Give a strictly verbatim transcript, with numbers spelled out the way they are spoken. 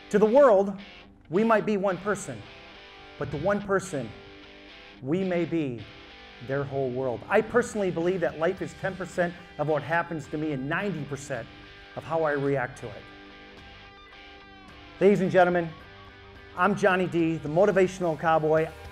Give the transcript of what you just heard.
To the world, we might be one person, but to one person, we may be their whole world. I personally believe that life is ten percent of what happens to me and ninety percent of how I react to it. Ladies and gentlemen, I'm Johnny D, the Motivational Cowboy.